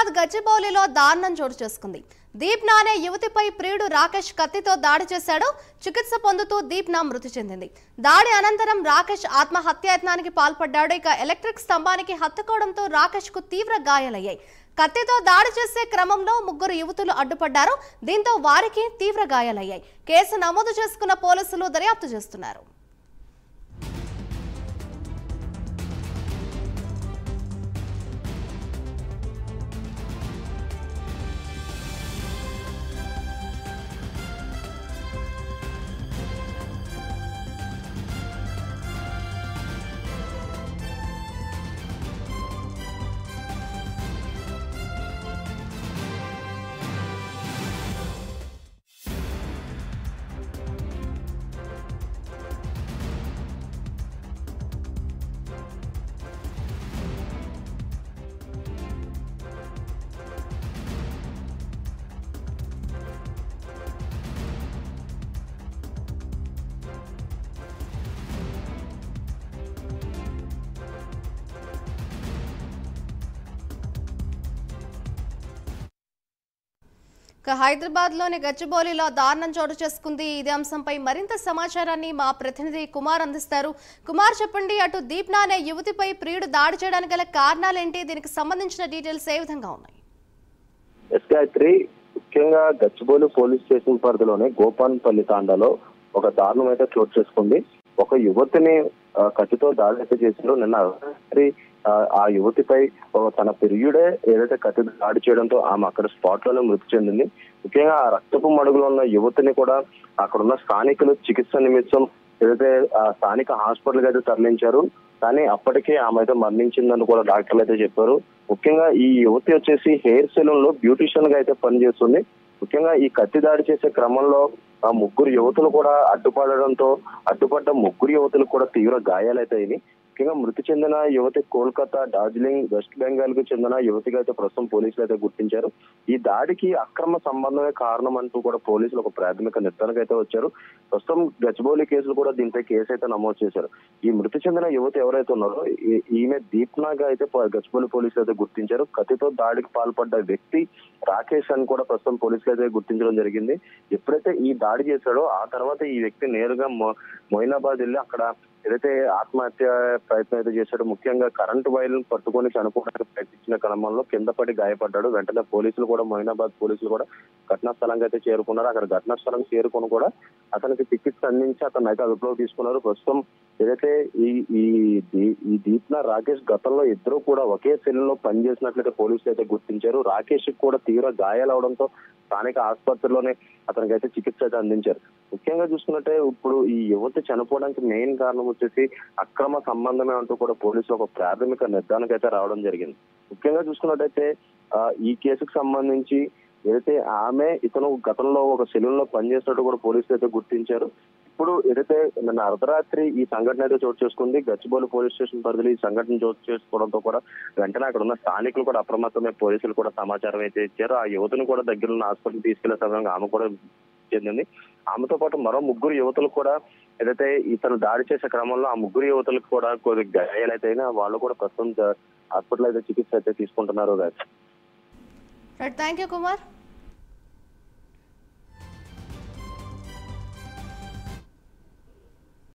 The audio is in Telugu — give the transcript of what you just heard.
హైదరాబాద్ గచ్చిబౌలిలో దారుణం చోటు చేసుకుంది. దీప్నా అనే యువతిపై ప్రియుడు రాకేష్ కత్తితో దాడి చేశాడు. చికిత్స పొందుతూ దీప్నా మృతి చెందింది. దాడి అనంతరం రాకేష్ ఆత్మహత్యాయత్నానికి పాల్పడ్డాడు. ఇక ఎలక్ట్రిక్ స్తంభానికి హత్తుకోవడంతో రాకేష్ కు తీవ్ర గాయాలయ్యాయి. కత్తితో దాడి చేసే క్రమంలో ముగ్గురు యువతులు అడ్డుపడ్డారు. దీంతో వారికి తీవ్ర గాయాలయ్యాయి. కేసు నమోదు చేసుకున్న పోలీసులు దర్యాప్తు చేస్తున్నారు. హైదరాబాద్ లోని గచ్చిబౌలిలో దారుణం చోటు చేసుకుంది. ఇదే అంశంపై మరింత సమాచారాన్ని మా ప్రతినిధి కుమార్ అందిస్తారు. కుమార్, చెప్పండి, అటు దీప్నా అనే యువతిపై ప్రియుడు దాడి చేయడానికి గల కారణాలేంటి? దీనికి సంబంధించిన డీటెయిల్స్ ఏ విధంగా ఉన్నాయి? ముఖ్యంగా గచ్చిబౌలి పోలీస్ స్టేషన్ పరిధిలోనే గోపాన్పల్లి తాండాలో ఒక దారుణం అయితే చోటు చేసుకుంది. ఒక యువతిని కత్తితో దాడి అయితే చేశారు. నిన్న రాత్రి ఆ యువతిపై తన ప్రియుడే ఏదైతే కత్తి దాడి చేయడంతో ఆమె అక్కడ స్పాట్ లోనే మృతి చెందింది. ముఖ్యంగా ఆ రక్తపు మడుగులో ఉన్న యువతిని కూడా అక్కడున్న స్థానికులు చికిత్స నిమిత్తం ఏదైతే స్థానిక హాస్పిటల్ కి అయితే తరలించారు. కానీ అప్పటికే ఆమె అయితే మరణించిందని కూడా డాక్టర్లు అయితే చెప్పారు. ముఖ్యంగా ఈ యువతి వచ్చేసి హెయిర్ సెలూన్ లో బ్యూటిషియన్ గా అయితే పనిచేస్తుంది. ముఖ్యంగా ఈ కత్తి దాడి చేసే క్రమంలో ఆ ముగ్గురు యువతులు కూడా అడ్డుపడ్డ ముగ్గురు యువతులకు కూడా తీవ్ర గాయాలైతే అయినాయి. ముఖ్యంగా మృతి చెందిన యువతి కోల్కతా, డార్జిలింగ్, వెస్ట్ బెంగాల్ కు చెందిన యువతిగా అయితే ప్రస్తుతం పోలీసులు అయితే గుర్తించారు. ఈ దాడికి అక్రమ సంబంధమే కారణం అంటూ కూడా పోలీసులు ఒక ప్రాథమిక నిర్ధారణకు అయితే వచ్చారు. ప్రస్తుతం గచ్చిబౌలి కేసులు కూడా దీనిపై కేసు అయితే నమోదు చేశారు. ఈ మృతి చెందిన యువతి ఎవరైతే ఉన్నారో ఈమె దీప్నాగా అయితే గచ్చిబౌలి పోలీసులు అయితే గుర్తించారు. కత్తితో దాడికి పాల్పడ్డ వ్యక్తి రాకేష్ అని కూడా ప్రస్తుతం పోలీసులు అయితే గుర్తించడం జరిగింది. ఎప్పుడైతే ఈ దాడి చేశాడో ఆ తర్వాత ఈ వ్యక్తి నేరుగా మొయినాబాద్ వెళ్ళి అక్కడ ఏదైతే ఆత్మహత్య ప్రయత్నం అయితే చేశాడో, ముఖ్యంగా కరెంటు వైర్లను పట్టుకొని చనిపోవడానికి ప్రయత్నించిన క్రమంలో కింద పడి గాయపడ్డాడు. వెంటనే పోలీసులు కూడా మొయినాబాద్ పోలీసులు కూడా ఘటనా స్థలంగా అయితే చేరుకున్నారు. అక్కడ ఘటనా స్థలం చేరుకొని కూడా అతనికి చికిత్స అందించి అతను అయితే అదుపులోకి తీసుకున్నారు. ప్రస్తుతం ఏదైతే ఈ దీప్నా, రాకేష్ గతంలో ఇద్దరు కూడా ఒకే సెల్లో పనిచేసినట్లయితే పోలీసులు అయితే గుర్తించారు. రాకేష్ కూడా తీవ్ర గాయాలవడంతో స్థానిక ఆసుపత్రిలోనే అతనికి అయితే చికిత్స అయితే అందించారు. ముఖ్యంగా చూసుకున్నట్టే ఇప్పుడు ఈ యువతి చనిపోవడానికి మెయిన్ కారణం వచ్చేసి అక్రమ సంబంధమే అంటూ కూడా పోలీసులు ఒక ప్రాథమిక నిర్ధారణకు అయితే రావడం జరిగింది. ముఖ్యంగా చూసుకున్నట్టయితే ఈ కేసుకు సంబంధించి ఏదైతే ఇతను గతంలో ఒక సెలూన్ లో పనిచేసినట్టు కూడా పోలీసులు అయితే గుర్తించారు. ఇప్పుడు ఏదైతే నిన్న అర్ధరాత్రి ఈ సంఘటన అయితే చోటు చేసుకుంది. గచ్చిబౌలి పోలీస్ స్టేషన్ పరిధిలో ఈ సంఘటన చోటు చేసుకోవడంతో కూడా వెంటనే అక్కడ ఉన్న స్థానికులు కూడా అప్రమత్తమై పోలీసులు కూడా సమాచారం అయితే ఇచ్చారు. ఆ యువతిని కూడా దగ్గరున్న హాస్పిటల్ తీసుకెళ్లే సమయంలో ఆమె కూడా చెందింది. ఆమెతో పాటు మరో ముగ్గురు యువతులు కూడా ఏదైతే ఇతను దాడి చేసే క్రమంలో ఆ ముగ్గురు యువతులకు కూడా కొద్ది గాయాలైతే అయినా వాళ్ళు కూడా ప్రస్తుతం హాస్పిటల్ అయితే చికిత్స అయితే తీసుకుంటున్నారు. Thank you Kumar.